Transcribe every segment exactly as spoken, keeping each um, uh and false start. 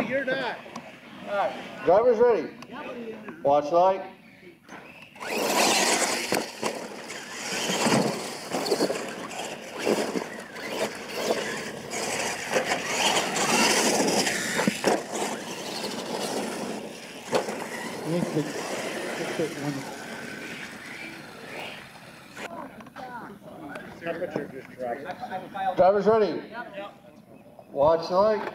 you're not. All right, drivers ready. Watch light. Drivers ready. Watch the light.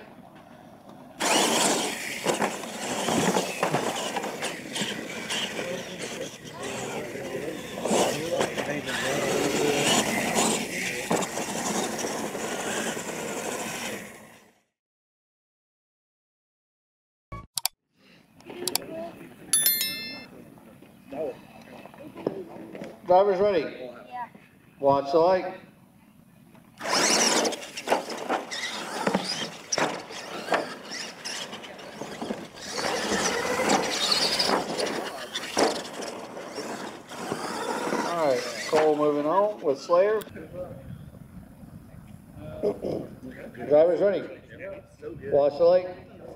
Drivers ready. Yeah. Watch the light. All right, Cole moving on with Slayer. Drivers ready. Watch the light.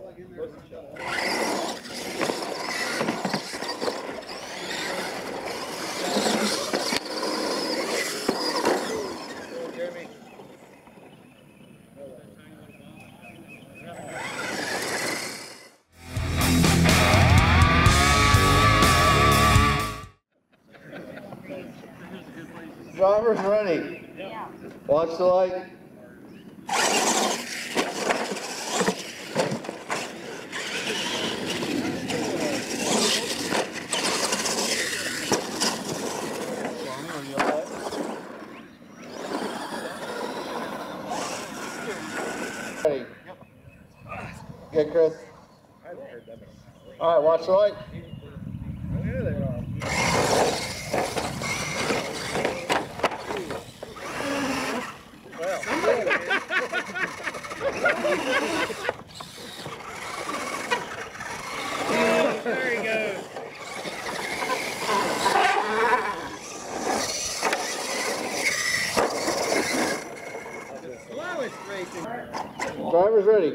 Drivers ready. Yeah. Watch the light. Ready. Good, Chris. All right, watch the light. There he goes. Slowest racing. Drivers ready.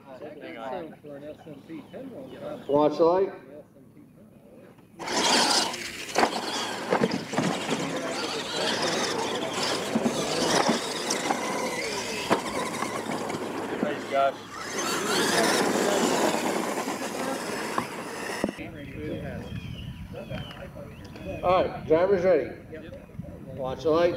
Watch the light. Thanks, Josh. All right, drivers ready. Watch the light.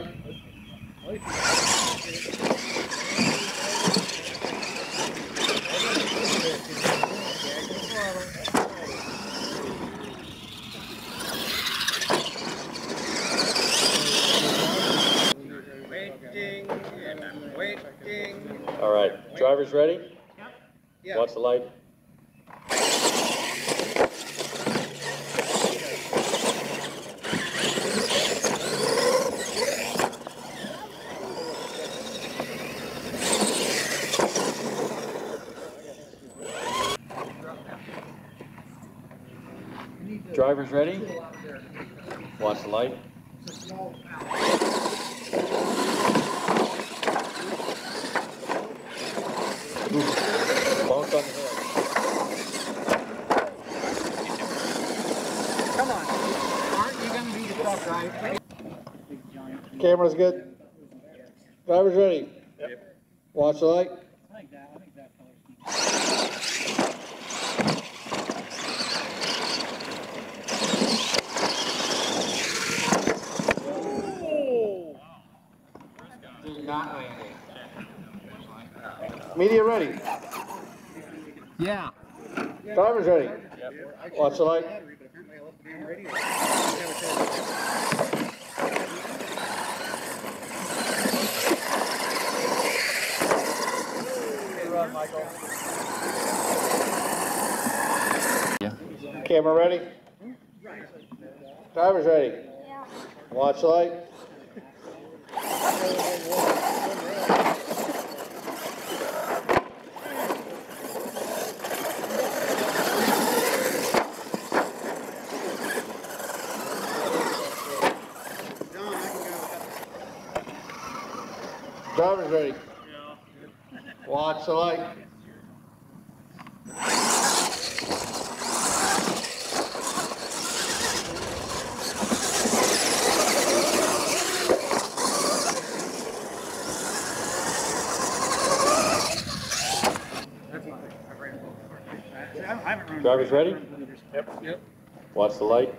Waiting and I'm waiting. All right, drivers ready? Yeah. Watch the light. Drivers ready? Watch the light. Bounce on the head. Come on. Aren't you going to do the truck right? Camera's good. Drivers ready? Yep. Watch the light. I think that, I think that color's Not landing. Media ready. Yeah. Drivers ready. Watch the light. Run, Michael. Yeah. Camera ready. Drivers ready. Yeah. Watch the light. Drivers ready. Watch the light. Drivers ready? Yep. Yep. Watch the light.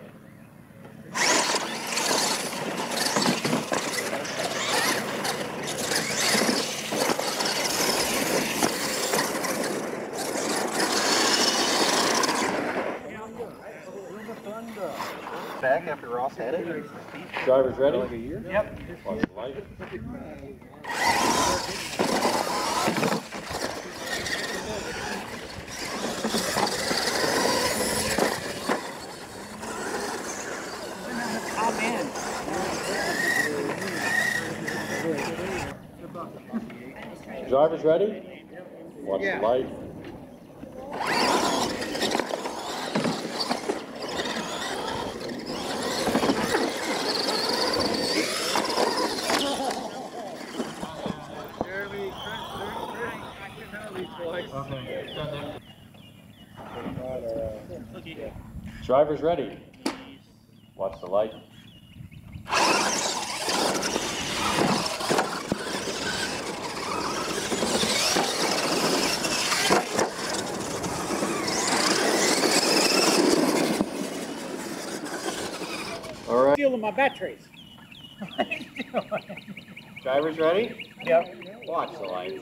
Back after Ross had it. Drivers ready? Yep. Watch the light. Oh, man. Drivers ready? Watch the light. Drivers ready? Watch the light. All right. Stealing my batteries. Drivers ready? Yep. Watch the light.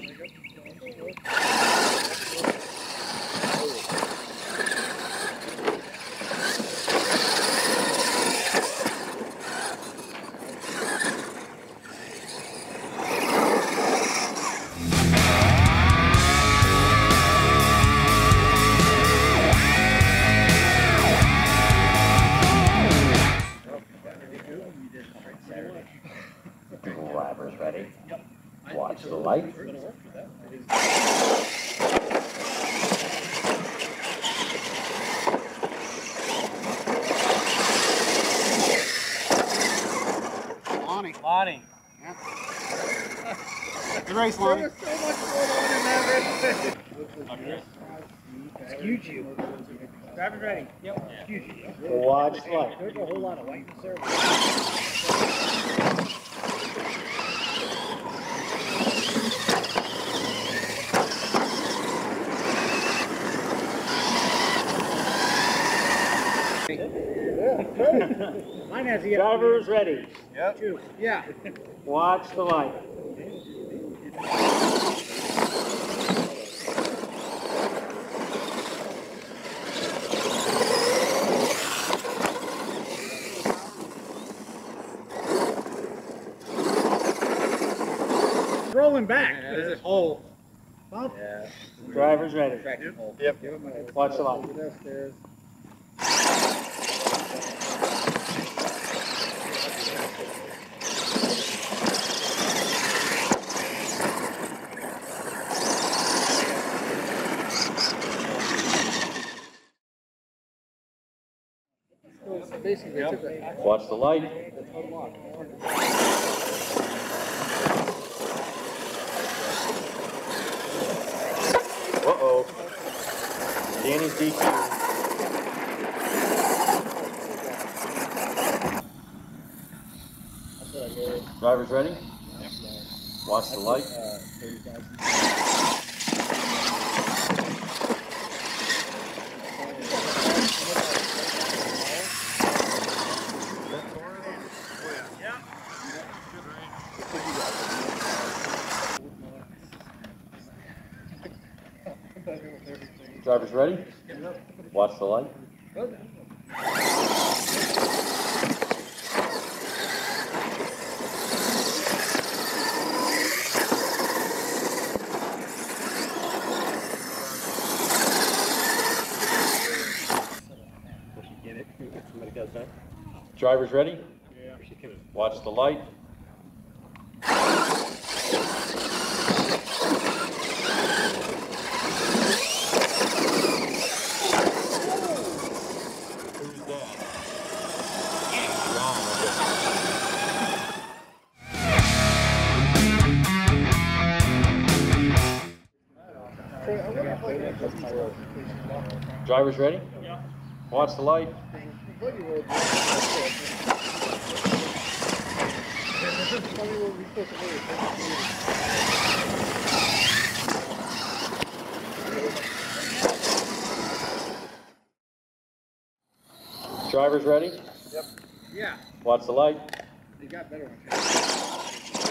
Drivers ready? Watch the light. Lonnie. Lonnie. Good race, Lonnie. There was so much going on in that race. Excuse you. Drivers ready. Yep. Excuse you. Watch the light. There's a whole lot of white in the service. Mine has the Drivers ready? Yep. Yeah. Watch the light. Rolling back. There's a hole. Bump. Yeah. Drivers ready? Yep. Watch the light. Watch the light. Uh-oh. Danny's D Q. Drivers ready? Watch the light. Drivers ready? Watch the light. Drivers ready? Watch the light. Drivers ready? Yeah. Watch the light. Drivers ready? Yep. Yeah. Watch the light. They got better ones.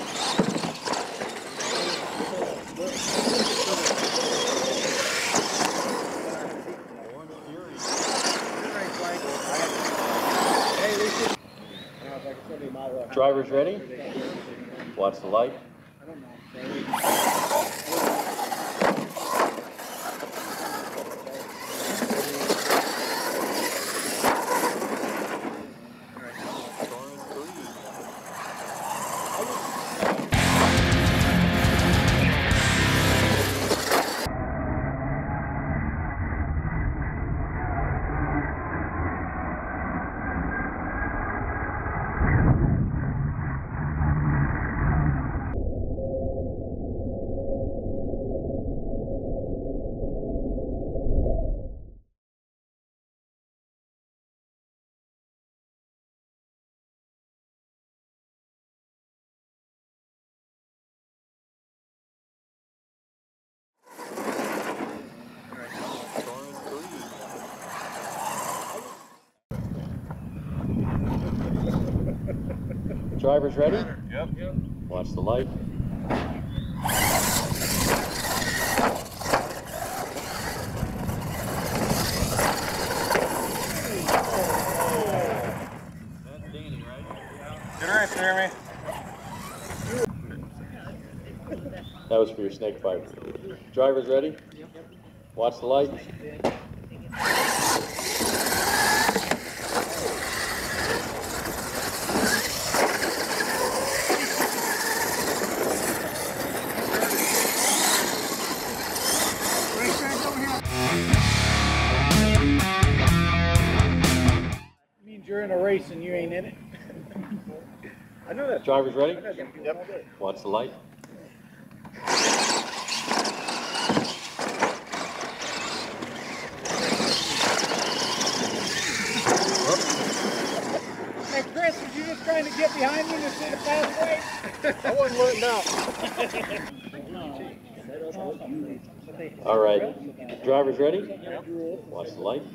Hey, we should. I was like, it's gonna be my luck. Drivers ready? Watch the light. I don't know. Drivers ready? Yep. Watch the light. Good race, Jeremy. That was for your snake fight. Drivers ready? Watch the light. Means you're in a race and you ain't in it. I know that. Drivers ready? Yep. Watch the light. Hey Chris, was you just trying to get behind me to see the pathway? I wasn't letting out. All right. Drivers ready? Watch the light.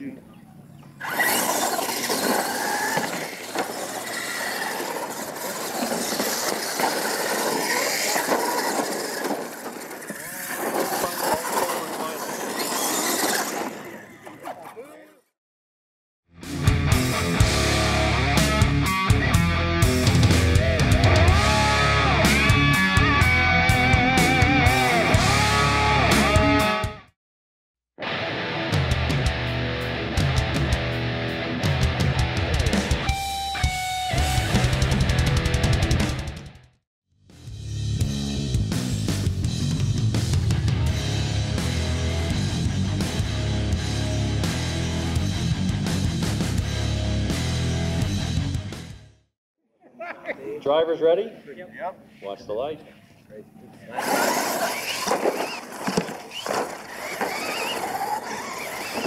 Drivers ready? Yep. Watch the light.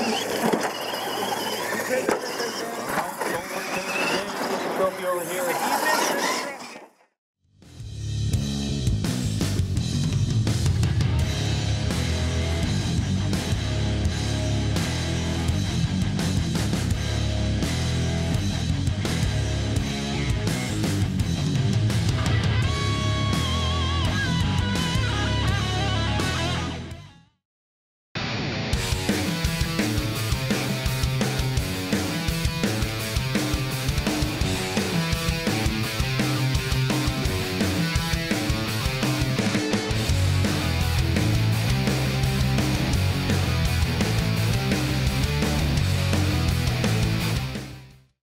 Trophy over here.